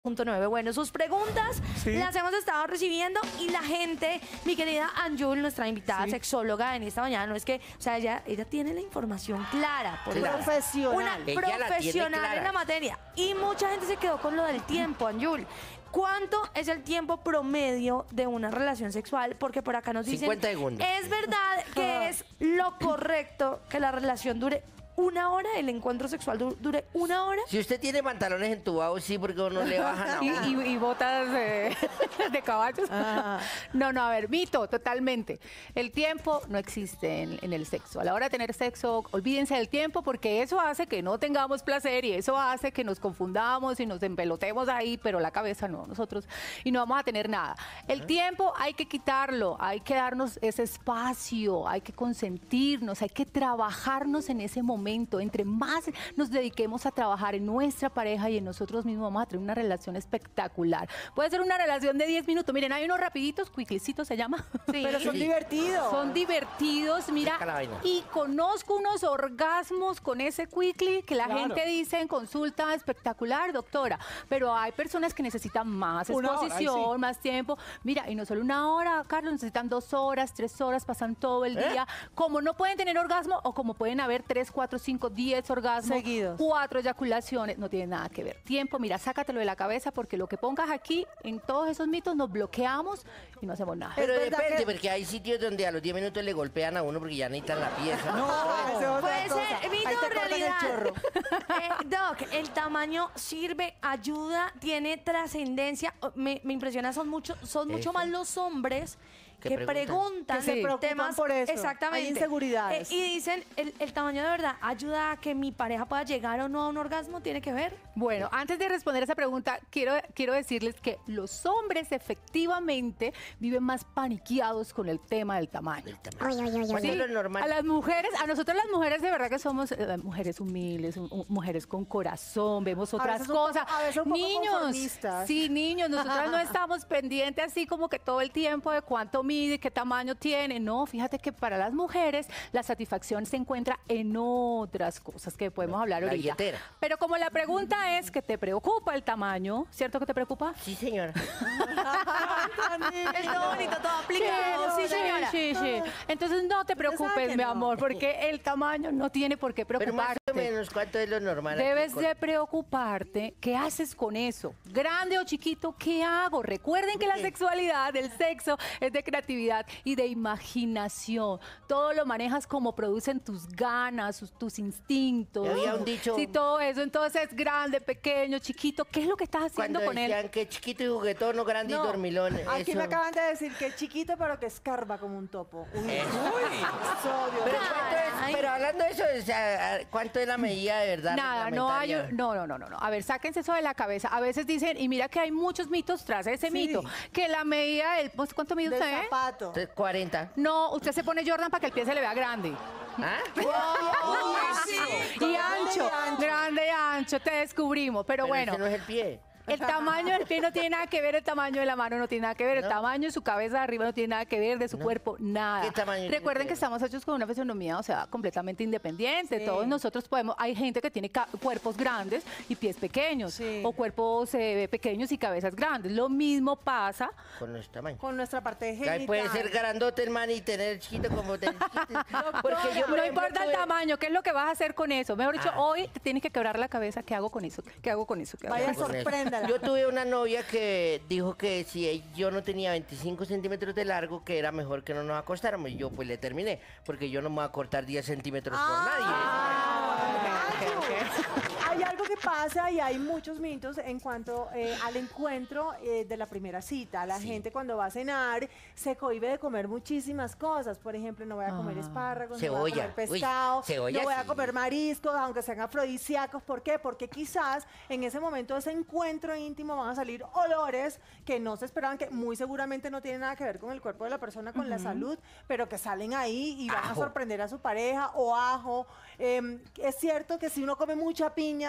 9. Bueno, sus preguntas las hemos estado recibiendo y la gente, mi querida Anjul, nuestra invitada sexóloga en esta mañana, no es que, o sea, ella tiene la información clara, por una profesional en la materia. Y mucha gente se quedó con lo del tiempo, Anjul. ¿Cuánto es el tiempo promedio de una relación sexual? Porque por acá nos dicen, 50 segundos. ¿Es verdad que es lo correcto que la relación dure 1 hora, el encuentro sexual dure 1 hora? Si usted tiene pantalones entubados, sí, porque no le bajan a uno. Y botas de caballos. No, a ver, mito, totalmente. El tiempo no existe en el sexo. A la hora de tener sexo, olvídense del tiempo porque eso hace que no tengamos placer y eso hace que nos confundamos y nos empelotemos ahí, pero la cabeza no, nosotros, y no vamos a tener nada. El tiempo hay que quitarlo, hay que darnos ese espacio, hay que consentirnos, hay que trabajarnos en ese momento. Entre más nos dediquemos a trabajar en nuestra pareja y en nosotros mismos, vamos a tener una relación espectacular. Puede ser una relación de 10 minutos. Miren, hay unos rapiditos, cuiclicitos se llama. Sí. Pero son divertidos. Son divertidos, mira. Y conozco unos orgasmos con ese cuicli que la gente dice en consulta, espectacular, doctora. Pero hay personas que necesitan más exposición, más tiempo. Mira, y no solo 1 hora, Carlos, necesitan 2 horas, 3 horas, pasan todo el día. Como no pueden tener orgasmo o como pueden haber 3, 4, 5, 10 orgasmos seguidos, 4 eyaculaciones, no tiene nada que ver. Tiempo, mira, sácatelo de la cabeza porque lo que pongas aquí, en todos esos mitos, nos bloqueamos y no hacemos nada. Pero depende, porque hay sitios donde a los 10 minutos le golpean a uno porque ya necesitan la pieza. No, puede ser mito o realidad. Doc, ¿el tamaño sirve, ayuda, tiene trascendencia? Me impresiona, son mucho más los hombres que preguntan que se preocupan temas por eso. Exactamente. Hay inseguridades. Y dicen, ¿el tamaño de verdad ayuda a que mi pareja pueda llegar o no a un orgasmo? ¿Tiene que ver? Bueno, antes de responder esa pregunta, quiero decirles que los hombres efectivamente viven más paniqueados con el tema del tamaño. ¿Cuál es lo normal? A las mujeres, a nosotros las mujeres de verdad que somos mujeres humildes, mujeres con corazón, vemos otras cosas. A veces un poco niños, sí, niños, nosotras no estamos pendientes así como que todo el tiempo de cuánto mide, qué tamaño tiene. No, fíjate que para las mujeres la satisfacción se encuentra en otras cosas que podemos hablar ahorita. Billetera. Pero como la pregunta es que te preocupa el tamaño, ¿cierto que te preocupa? Sí, señora. Es todo bonito, todo aplicado. Sí, señora. Sí. Entonces no te preocupes, mi amor, porque el tamaño no tiene por qué Pero más preocuparte. o menos, ¿cuánto es lo normal? Debes de preocuparte. ¿Qué haces con eso? Grande o chiquito, ¿qué hago? Recuerden que la sexualidad, el sexo, es de creatividad y de imaginación. Todo lo manejas como producen tus ganas, tus instintos. Había un dicho. Sí, todo eso. Entonces, grande, pequeño, chiquito, ¿qué es lo que estás haciendo Cuando con él? decían que chiquito y juguetón, no grande y dormilón. Aquí eso. me acaban de decir que es chiquito, pero que escarba como un topo. Uy, Pero hablando de eso, o sea, ¿cuánto es la medida de verdad? Nada, no hay, no. A ver, sáquense eso de la cabeza. A veces dicen, y mira que hay muchos mitos tras ese mito, que la medida del, ¿cuánto mide usted? del zapato. Entonces, 40. No, usted se pone Jordan para que el pie se le vea grande. ¿Ah? Y ancho, grande y ancho, te descubrimos. Pero bueno, ese no es el pie. el tamaño del pie no tiene nada que ver, el tamaño de la mano no tiene nada que ver, el tamaño de su cabeza de arriba no tiene nada que ver, de su cuerpo, nada. ¿Qué tamaño tiene Recuerden que que ver? estamos hechos con una fisonomía, o sea, completamente independiente. Todos nosotros podemos, hay gente que tiene cuerpos grandes y pies pequeños, o cuerpos pequeños y cabezas grandes. Lo mismo pasa Con nuestro tamaño. Con nuestra parte genital. Puede ser grandote, hermano, y tener chiquito como tener chiquito. Porque yo, por no ejemplo, importa el tamaño, ¿qué es lo que vas a hacer con eso? Mejor dicho, hoy te tienes que quebrar la cabeza, ¿qué hago con eso? ¿Qué hago con eso? ¿Qué hago Vaya, con eso? con eso. sorpréndala. Yo tuve una novia que dijo que si yo no tenía 25 centímetros de largo, que era mejor que no nos acostáramos. Y yo pues le terminé, porque yo no me voy a cortar 10 centímetros por nadie. Hay algo que pasa y hay muchos mitos en cuanto al encuentro de la primera cita. La gente cuando va a cenar se cohíbe de comer muchísimas cosas. Por ejemplo, no voy a comer espárragos, no voy a Cebolla. comer pescado, Uy, cebolla, no voy a sí. comer mariscos, aunque sean afrodisíacos. ¿Por qué? Porque quizás en ese momento de ese encuentro íntimo van a salir olores que no se esperaban, que muy seguramente no tienen nada que ver con el cuerpo de la persona, con la salud, pero que salen ahí y van a sorprender a su pareja, o ajo. Es cierto que si uno come mucha piña,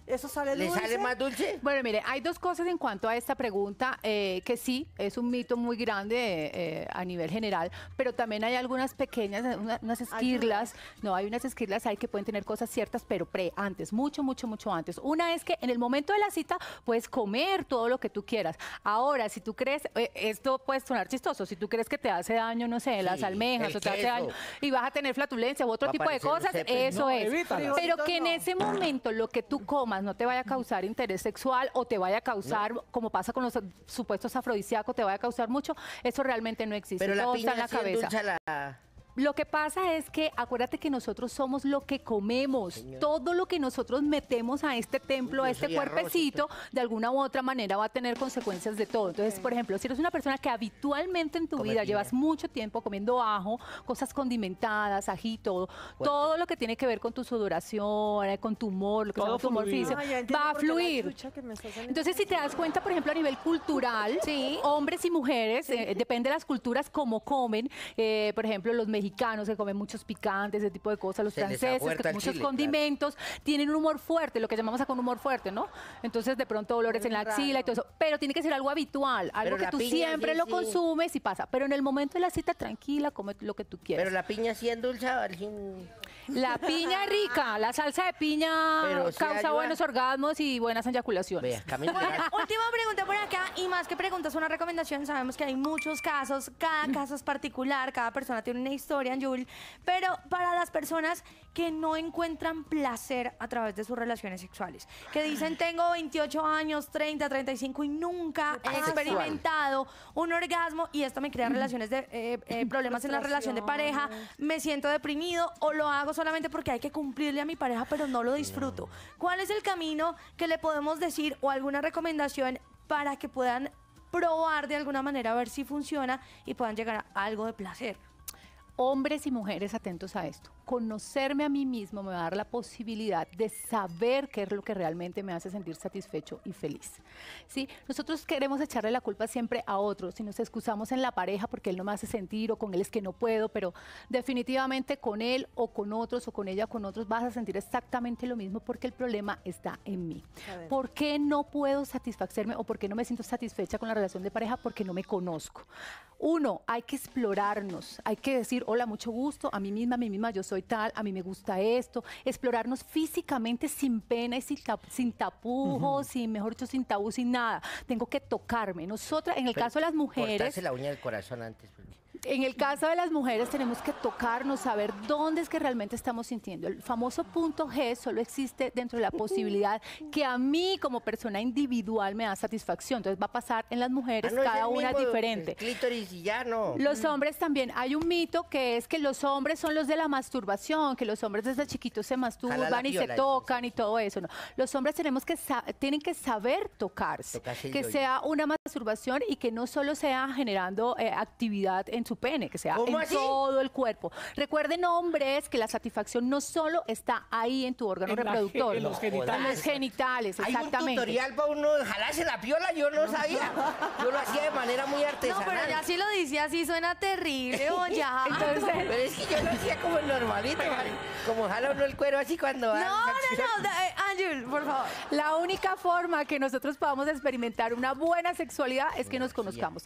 ¿Eso sale ¿Le dulce? sale más dulce? Bueno, mire, hay dos cosas en cuanto a esta pregunta, que sí, es un mito muy grande a nivel general, pero también hay algunas pequeñas, unas esquirlas, no, hay unas esquirlas ahí que pueden tener cosas ciertas, pero antes, mucho antes. Una es que en el momento de la cita puedes comer todo lo que tú quieras. Ahora, si tú crees, esto puede sonar chistoso, si tú crees que te hace daño, no sé, las almejas, el o te hace queso. daño, y vas a tener flatulencia u otro Va a tipo de parecer un cosas, Zeppelin. eso No, es. evítalas. Pero que en no. ese momento lo que tú comas no te vaya a causar interés sexual o te vaya a causar, como pasa con los supuestos afrodisíacos, te vaya a causar mucho, eso realmente no existe. Pero la Todo está piña en la sí cabeza. endulza la... Lo que pasa es que acuérdate que nosotros somos lo que comemos. Todo lo que nosotros metemos a este templo, Uy, a yo este soy arroz, cuerpecito, de alguna u otra manera va a tener consecuencias de todo. Entonces, por ejemplo, si eres una persona que habitualmente en tu Come vida piña. llevas mucho tiempo comiendo ajo, cosas condimentadas, ají, todo lo que tiene que ver con tu sudoración, con tu humor, lo que se Todo llama tu humor fluido. físico, Ah, ya entiendo va a por qué la fluir. chucha que me está saliendo. Entonces, si te das cuenta, por ejemplo, a nivel cultural, hombres y mujeres, depende de las culturas, cómo comen. Por ejemplo, los mexicanos que comen muchos picantes, ese tipo de cosas, los Se les franceses, afuerta que el muchos chile, condimentos, tienen un humor fuerte, lo que llamamos acá un humor fuerte, ¿no? Entonces, de pronto, dolores en la axila y todo eso. Pero tiene que ser algo habitual, algo Pero que la tú piña, siempre sí, lo sí. consumes y pasa. Pero en el momento de la cita, tranquila, come lo que tú quieras. Pero la piña sí endulza, Algín. La piña es rica, la salsa de piña Pero sí causa ayuda. buenos orgasmos y buenas eyaculaciones. Vea, camino. Oigan, última pregunta por acá, y más que preguntas, una recomendación. Sabemos que hay muchos casos, cada caso es particular, cada persona tiene una historia, Yul, pero para las personas que no encuentran placer a través de sus relaciones sexuales, que dicen tengo 28 años, 30, 35 y nunca he experimentado un orgasmo y esto me crea relaciones de problemas en la relación de pareja, me siento deprimido o lo hago solamente porque hay que cumplirle a mi pareja, pero no lo disfruto. ¿Cuál es el camino que le podemos decir o alguna recomendación para que puedan probar de alguna manera a ver si funciona y puedan llegar a algo de placer? Hombres y mujeres atentos a esto. Conocerme a mí mismo me va a dar la posibilidad de saber qué es lo que realmente me hace sentir satisfecho y feliz. ¿Sí? Nosotros queremos echarle la culpa siempre a otros, si nos excusamos en la pareja porque él no me hace sentir o con él es que no puedo, pero definitivamente con él o con otros o con ella o con otros vas a sentir exactamente lo mismo porque el problema está en mí. ¿Por qué no puedo satisfacerme o por qué no me siento satisfecha con la relación de pareja? Porque no me conozco. Uno, hay que explorarnos, hay que decir, hola, mucho gusto, a mí misma, yo soy tal, a mí me gusta esto, explorarnos físicamente sin pena y sin tapujos, sin, mejor dicho, sin tabú, sin nada. Tengo que tocarme. Nosotras, en el caso de las mujeres, Cortarse la uña del corazón antes. Porque... en el caso de las mujeres tenemos que tocarnos, saber dónde es que realmente estamos sintiendo. El famoso punto G solo existe dentro de la posibilidad que a mí como persona individual me da satisfacción. Entonces va a pasar en las mujeres, no es cada el una es mismo, diferente. el clítoris y ya no. Los hombres también. Hay un mito que es que los hombres son los de la masturbación, que los hombres desde chiquitos se Jala la masturban y se piola, tocan y todo eso. ¿No? Los hombres tienen que saber tocarse, Tocarse el que yoyo. sea una masturbación y que no solo sea generando actividad en su pene, que sea en ¿Cómo así? todo el cuerpo. Recuerden, hombres, que la satisfacción no solo está ahí en tu órgano En la reproductor, en los no, genitales. en los genitales, Hay un exactamente. tutorial para uno jalarse la piola, yo no sabía. Yo lo hacía de manera muy No, artesanal. pero ya si lo dice así suena terrible, o ya. Entonces, Pero es que yo lo hacía como normalito, como jala uno el cuero así cuando... No, Ángel, por favor. la única forma que nosotros podamos experimentar una buena sexualidad es que nos conozcamos.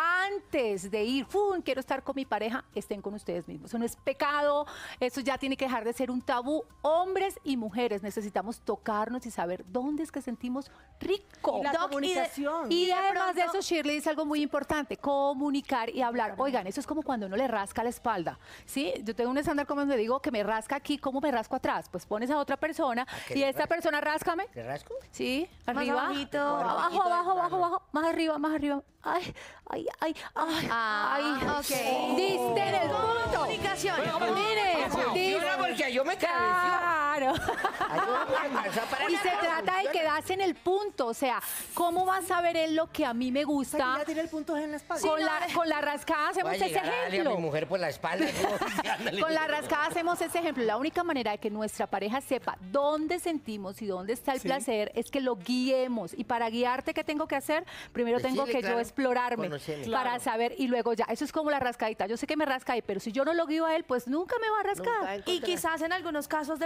Antes de ir, quiero estar con mi pareja, estén con ustedes mismos. Eso no es pecado, eso ya tiene que dejar de ser un tabú. Hombres y mujeres necesitamos tocarnos y saber dónde es que sentimos rico. Y la Doc, comunicación. Y de además de pronto- eso, Shirley dice algo muy importante, comunicar y hablar. Oigan, eso es como cuando uno le rasca la espalda, ¿sí? Yo tengo un estándar como me digo que me rasca aquí, ¿cómo me rasco atrás? Pues pones a otra persona que y le esta persona ráscame. ¿Te rasco? Sí, Más arriba, abajito. abajo, abajo, más arriba, Ay, ay, ay, ay, ay. ok. Diste en el punto. Comunicación. Mire, Funciona porque yo me cabeceo. claro. Ayúdame a alcanzar para Y se nada, trata de funciona. quedarse en el punto, o sea, ¿cómo va a saber él lo que a mí me O sea, que gusta? ya tiene el punto G en la espalda. Con la rascada hacemos Voy a ese llegar a darle a mi ejemplo. mujer por la espalda. ¿No? Con la rascada hacemos ese ejemplo. La única manera de que nuestra pareja sepa dónde sentimos y dónde está el placer es que lo guiemos. Y para guiarte, ¿qué tengo que hacer? Primero tengo Decirle, que yo claro, explorarme conocerme. para saber y luego ya. Eso es como la rascadita. Yo sé que me rasca ahí, pero si yo no lo guío a él, pues nunca me va a rascar. Nunca Y quizás en algunos casos de pronto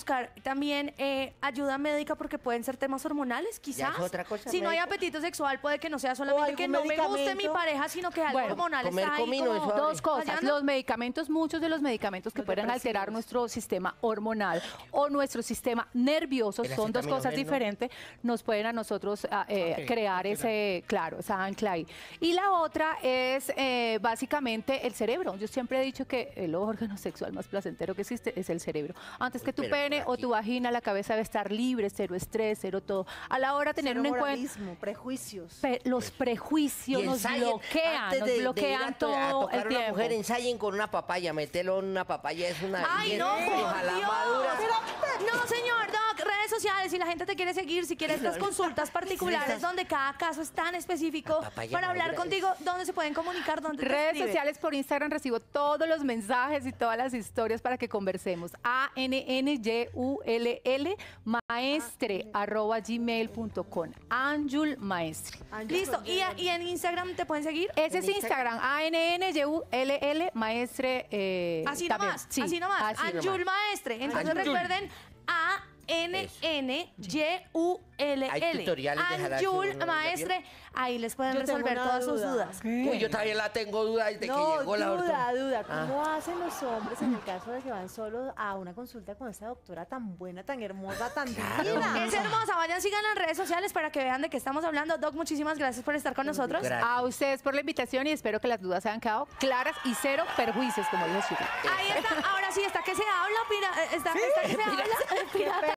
buscar también ayuda médica porque pueden ser temas hormonales, quizás. es otra cosa, si no hay médico. apetito sexual, puede que no sea solamente que no algún me guste mi medicamento. pareja, sino que algo Bueno, hormonal comer está ahí comino, como eso abre. Dos cosas, fallando. los medicamentos, muchos de los medicamentos que pueden alterar nuestro sistema hormonal o nuestro sistema nervioso, El son dos cosas acetaminofén, ¿no? diferentes, nos pueden a nosotros crear ese, claro, esa ancla ahí. Y la otra es básicamente el cerebro. Yo siempre he dicho que el órgano sexual más placentero que existe es el cerebro. Antes que tu Pero por pene o aquí. tu vagina, la cabeza debe estar libre, cero estrés, cero todo. A la hora de tener Cero un encuentro, moralismo, prejuicios. los prejuicios Y nos ensayen, bloquean, antes nos de ir a bloquean a todo tocar el una tiempo. mujer, ensayen con una papaya, mételo en una papaya, es una ¡Ay, belleza. no, por Ojalá Dios! madura. No, señor Doc, redes sociales, si la gente te quiere seguir, si quiere estas consultas particulares donde cada caso es tan específico Papaya para hablar madura contigo, ¿dónde se pueden comunicar? ¿Dónde te Redes escriben? sociales por Instagram recibo todos los mensajes y todas las historias para que conversemos. ANNYULL maestre @gmail.com. Anjul Maestre. Listo, y en Instagram te pueden seguir. Ese es Instagram, ANNYULL Maestre. Así también. nomás, Sí, así nomás. así nomás. Anjul Maestre. Entonces Anjul. recuerden ANNYULL. Hay tutoriales de jalarse Anjul uno de la Maestre. Ahí les pueden Yo tengo resolver una todas sus duda. dudas. Uy, yo todavía la tengo duda desde que llegó la doctora. duda. ¿Cómo hacen los hombres en el caso de que van solos a una consulta con esta doctora tan buena, tan hermosa, tan divina? Es hermosa, vayan, sigan en redes sociales para que vean de qué estamos hablando. Doc, muchísimas gracias por estar con nosotros. Gracias. A ustedes por la invitación y espero que las dudas hayan quedado claras y cero perjuicios, como dijo Chica. Ahí está, ahora sí, está que se habla, está que se habla. Pirata.